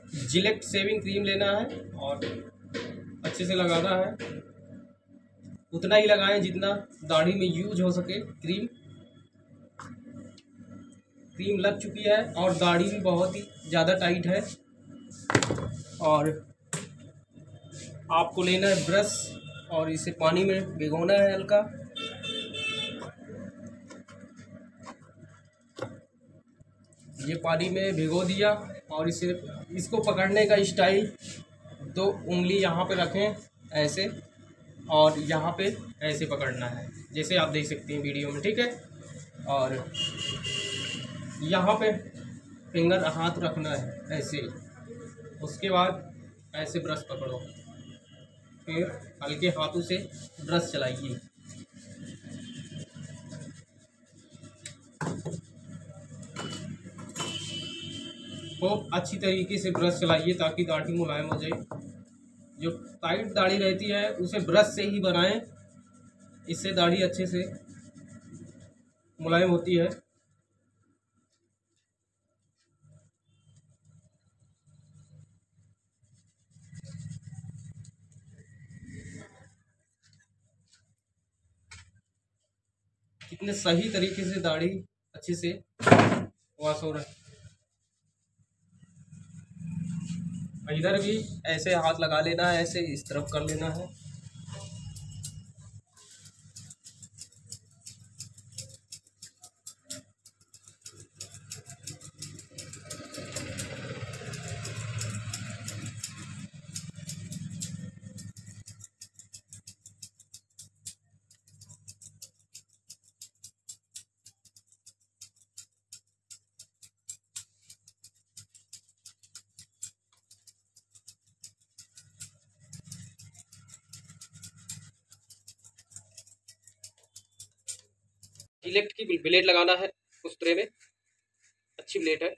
Gillette shaving cream लेना है और अच्छे से लगाना है। उतना ही लगाएं जितना दाढ़ी में यूज हो सके। क्रीम लग चुकी है और दाढ़ी भी बहुत ही ज़्यादा टाइट है। और आपको लेना है ब्रश और इसे पानी में भिगोना है हल्का। ये पानी में भिगो दिया और इसको पकड़ने का स्टाइल, 2 उंगली यहाँ पे रखें ऐसे, और यहाँ पे ऐसे पकड़ना है जैसे आप देख सकते हैं वीडियो में, ठीक है। और यहाँ पे फिंगर हाथ रखना है ऐसे। उसके बाद ऐसे ब्रश पकड़ो, फिर हल्के हाथों से ब्रश चलाइए। खूब अच्छी तरीके से ब्रश चलाइए ताकि दाढ़ी मुलायम हो जाए। जो टाइट दाढ़ी रहती है उसे ब्रश से ही बनाएं, इससे दाढ़ी अच्छे से मुलायम होती है। कितने सही तरीके से दाढ़ी अच्छे से वॉश हो रहा है। इधर भी ऐसे हाथ लगा लेना है, ऐसे इस तरफ कर लेना है। जिलेट की ब्लेड लगाना है उस ट्रे में, अच्छी ब्लेड है।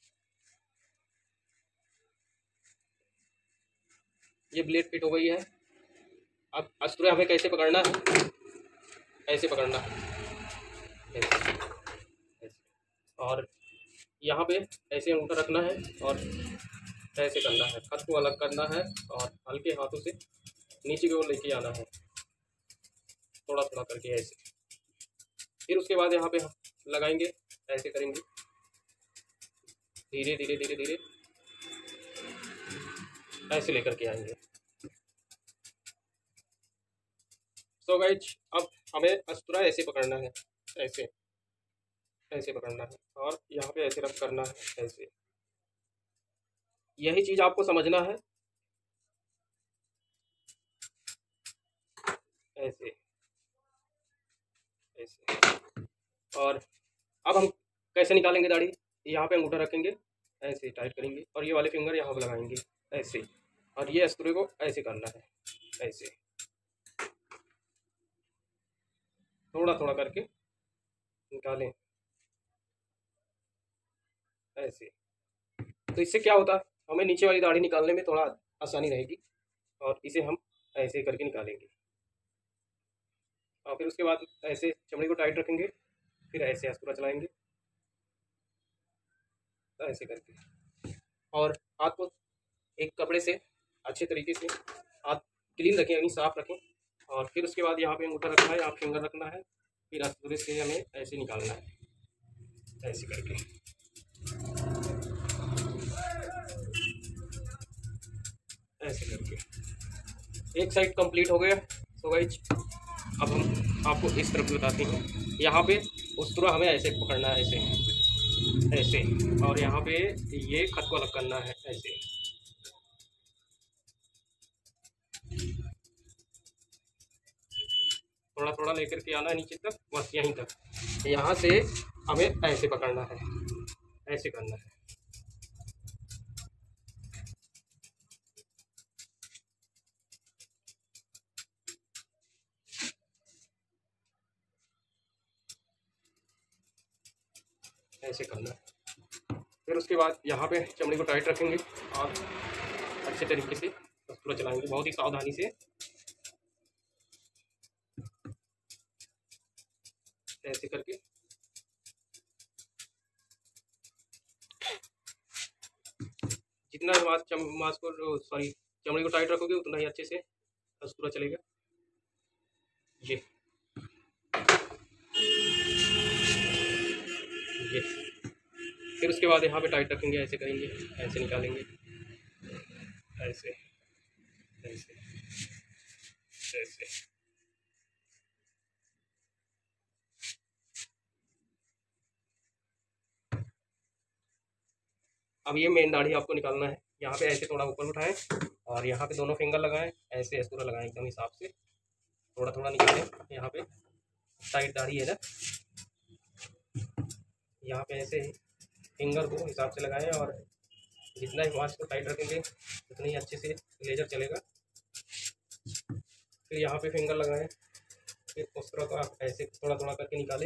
ये ब्लेड फिट हो गई है। अब अस्तुरे हमें कैसे पकड़ना है, ऐसे पकड़ना है ऐसे, ऐसे। और यहाँ पे ऐसे अंगूठा रखना है और ऐसे करना है, हाथ को अलग करना है और हल्के हाथों से नीचे की ओर लेके आना है, थोड़ा थोड़ा करके ऐसे। फिर उसके बाद यहाँ पे लगाएंगे, ऐसे करेंगे, धीरे धीरे धीरे धीरे ऐसे लेकर के आएंगे। सो गाइज, अब हमें अस्तुरा ऐसे पकड़ना है, ऐसे ऐसे पकड़ना है और यहाँ पे ऐसे रब करना है ऐसे। यही चीज़ आपको समझना है, ऐसे ऐसे। और अब हम कैसे निकालेंगे दाढ़ी, यहाँ पे अंगूठा रखेंगे, ऐसे टाइट करेंगे और ये वाले फिंगर यहाँ पे लगाएंगे ऐसे, और ये अस्तुरे को ऐसे करना है, ऐसे थोड़ा थोड़ा करके निकालें ऐसे। तो इससे क्या होता है, हमें नीचे वाली दाढ़ी निकालने में थोड़ा आसानी रहेगी और इसे हम ऐसे करके निकालेंगे। और फिर उसके बाद ऐसे चमड़ी को टाइट रखेंगे, फिर ऐसे अस्तुरा चलाएंगे ऐसे करके। और हाथ को एक कपड़े से अच्छे तरीके से हाथ क्लीन रखें, यानी साफ रखें। और फिर उसके बाद यहाँ पे अंगूठा रखना है, यहाँ फिंगर रखना है, फिर अस्तुरे से हमें ऐसे निकालना है, ऐसे करके। ऐसे करके एक साइड कंप्लीट हो गया। तो गाइज, अब हम आपको इस तरफ बताते हैं। यहाँ पे अस्तुरा हमें ऐसे पकड़ना है, ऐसे ऐसे, और यहाँ पे ये खत को अलग करना है ऐसे। थोड़ा थोड़ा लेकर के आना है नीचे तक, बस यहीं तक। यहाँ से हमें ऐसे पकड़ना है, ऐसे करना है। ऐसे करना है। फिर उसके बाद यहाँ पे चमड़ी को टाइट रखेंगे और अच्छे तरीके से अस्तुरा चलाएंगे, बहुत ही सावधानी से, ऐसे करके। जितना मांस को सॉरी चमड़ी को टाइट रखोगे उतना ही अच्छे से पूरा चलेगा। ये फिर उसके बाद यहाँ पे टाइट रखेंगे, ऐसे करेंगे, ऐसे निकालेंगे, ऐसे ऐसे ऐसे। अब ये मेन दाढ़ी आपको निकालना है। यहाँ पे ऐसे थोड़ा ऊपर उठाएं और यहाँ पे दोनों फिंगर लगाएं, ऐसे पूरा लगाएं एकदम हिसाब से, थोड़ा थोड़ा निकालें। यहाँ पे टाइट दाढ़ी है ना, यहाँ पे ऐसे फिंगर को हिसाब से लगाएं और जितना ही मांस को टाइट रखेंगे उतना ही अच्छे से लेजर चलेगा। फिर यहाँ पे फिंगर लगाएं, फिर उस तरह को आप ऐसे थोड़ा थोड़ा करके निकालें।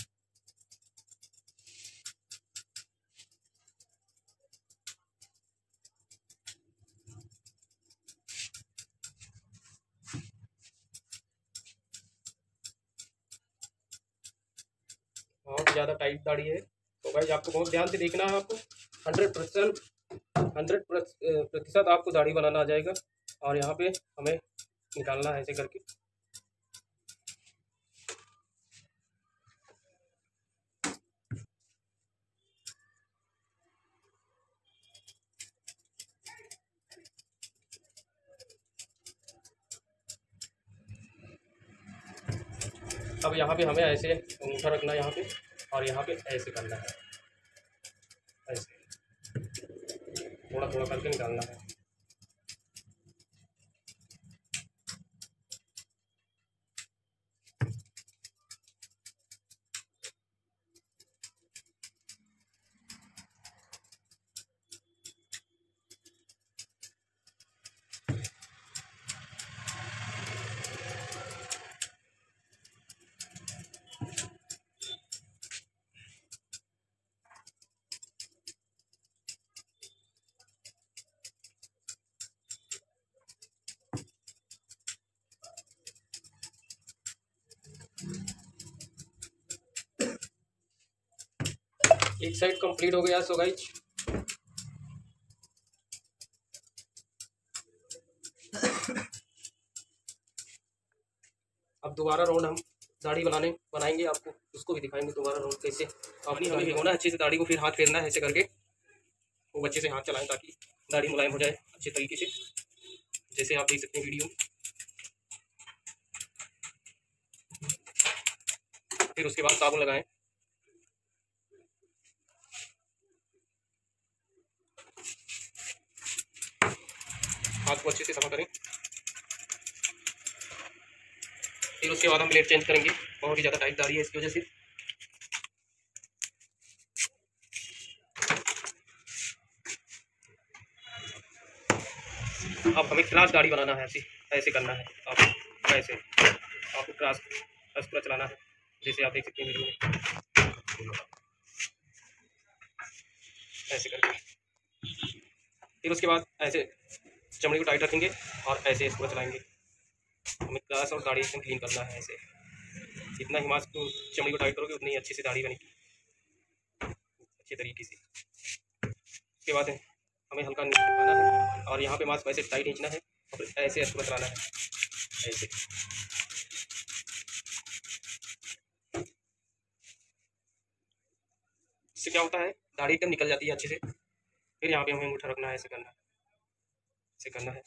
बहुत ज़्यादा टाइट दाढ़ी है तो भाई आपको बहुत ध्यान से देखना है। आपको 100% आपको दाढ़ी बनाना आ जाएगा। और यहाँ पे हमें निकालना है ऐसे करके। अब यहाँ पे हमें ऐसे अंगूठा रखना है यहाँ पे, और यहाँ पे ऐसे करना है, ऐसे थोड़ा थोड़ा करके निकालना है। एक साइड कंप्लीट हो गया। सो गाइस अब दोबारा राउंड हम दाढ़ी बनाएंगे, आपको उसको भी दिखाएंगे दोबारा राउंड कैसे। अपनी हमें भिगोना अच्छे से दाढ़ी को, फिर हाथ फेरना है ऐसे करके, वो अच्छे से हाथ चलाएं ताकि दाढ़ी मुलायम हो जाए अच्छे तरीके से, जैसे आप देख सकते हैं वीडियो। फिर उसके बाद साबुन लगाएं, हाथ को अच्छे से सफा करें। फिर उसके बाद हम ब्लेड चेंज करेंगे, बहुत ही ज़्यादा टाइट दाढ़ी है इसकी वजह से। अब हमें क्रॉस दाढ़ी बनाना है, ऐसे ऐसे करना है। आप ऐसे आपको क्रॉस पूरा चलाना है, जैसे आप देख सकते हैं वीडियो में, ऐसे करके। फिर उसके बाद ऐसे चमड़ी को टाइट रखेंगे और ऐसे पूरा चलाएंगे। हमें क्रॉस और दाढ़ी एकदम क्लीन करना है ऐसे। जितना ही मांस को चमड़ी को टाइट करोगे उतनी ही अच्छी से दाढ़ी बनेगी अच्छे तरीके से। उसके बाद हमें हल्का निकालना है और यहाँ पे मांस ऐसे टाइट खींचना है और ऐसे पूरा चलाना है ऐसे। इससे क्या होता है, दाढ़ी एकदम निकल जाती है अच्छे से। फिर यहाँ पे हमें अंगूठा रखना है, ऐसे करना है, ऐसे करना है।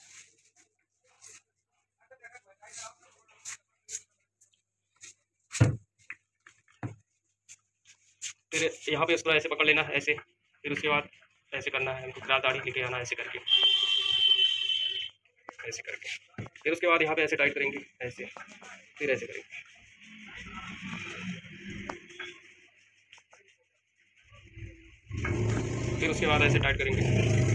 फिर यहाँ पे इसको ऐसे पकड़ लेना है ऐसे। फिर उसके बाद ऐसे करना है, हमको क्रॉस दाढ़ी लेके आना है ऐसे करके, ऐसे करके। फिर उसके बाद यहाँ पे ऐसे टाइट करेंगे ऐसे, फिर ऐसे करेंगे। फिर उसके बाद ऐसे टाइट करेंगे।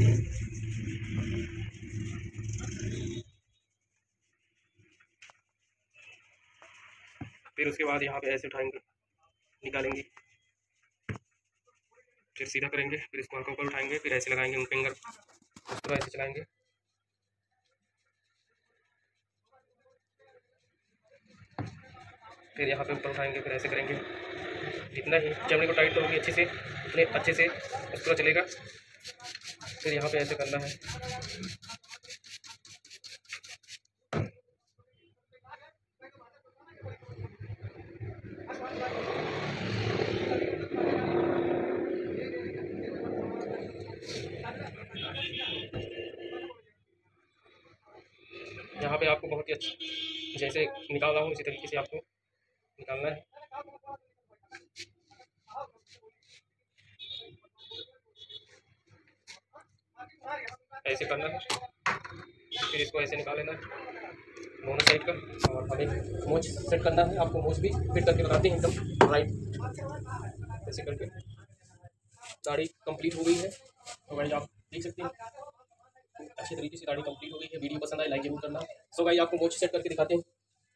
फिर उसके बाद यहाँ पे ऐसे उठाएंगे, निकालेंगे, फिर सीधा करेंगे, फिर इसको हल्का ऊपर उठाएंगे, फिर ऐसे लगाएंगे उन फिंगर उस तरह ऐसे चलाएंगे। फिर यहाँ पे ऊपर उठाएंगे, फिर ऐसे करेंगे। जितना ही चमड़ी को टाइट करोगे अच्छे से उतने अच्छे से उस तरह चलेगा। फिर यहाँ पे ऐसे करना है। यहाँ पे आपको बहुत ही अच्छा जैसे निकाल रहा हूँ इसी तरीके से आपको निकालना है। ऐसे करना है, फिर इसको ऐसे निकाल लेना है दोनों साइड का। और हमें मोच सेट करना है, आपको मोच भी फिट करके बताते हैं एकदम राइट। ऐसे करके दाढ़ी कंप्लीट हो गई है। तो भाई आप देख सकते हैं अच्छी तरीके से दाढ़ी कंप्लीट हो गई है। वीडियो पसंद आए लाइक जरूर करना। सो भाई आपको मोच सेट करके दिखाते हैं।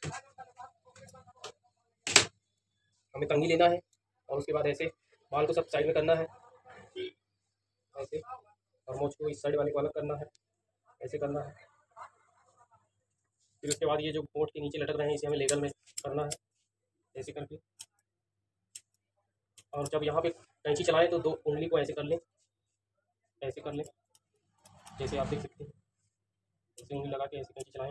हमें कंघी लेना है और उसके बाद ऐसे बाल को सब साइड में करना है ऐसे, और मोच को इस साइड वाले को अलग करना है, ऐसे करना है। फिर उसके बाद ये जो पोट के नीचे लटक रहे हैं इसे हमें लेवल में करना है ऐसे करके। और जब यहाँ पे कैंची चलाएं तो 2 उंगली को ऐसे कर लें, ऐसे कर लें जैसे आप देख सकते हैं। ऐसे उंगली लगा के ऐसे कैंची चलाएं।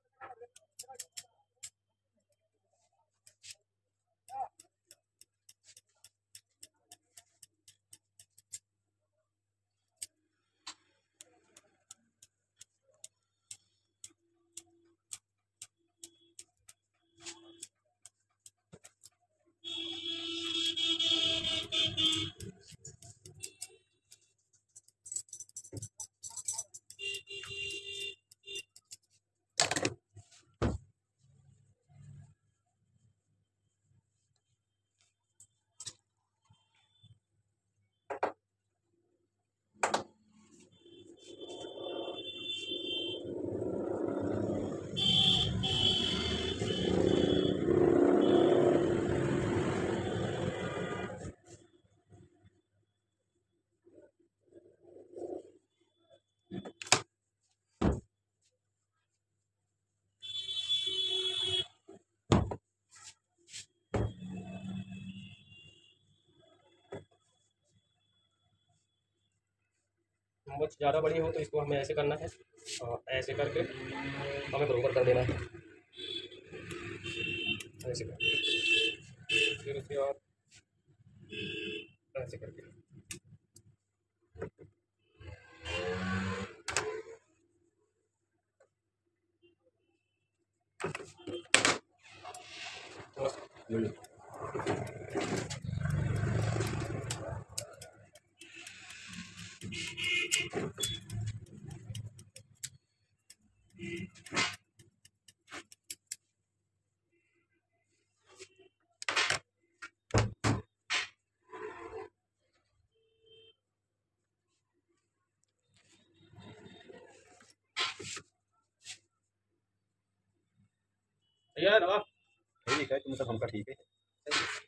मोच ज़्यादा बड़ी हो तो इसको हमें ऐसे करना है और ऐसे करके हमें बराबर कर देना है ऐसे करके। फिर उसके बाद ऐसे करके यार ठीक है, तुम सब हमका ठीक है।